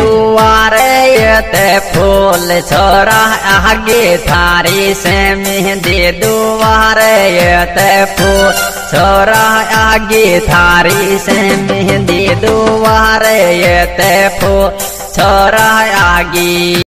दुआरे ते फूल छोरा आगे थारी से मेहंदी दुआरे ते फूल छोरा आगे थारी से मेहंदी दुआरे ते फूल छोरा आगे।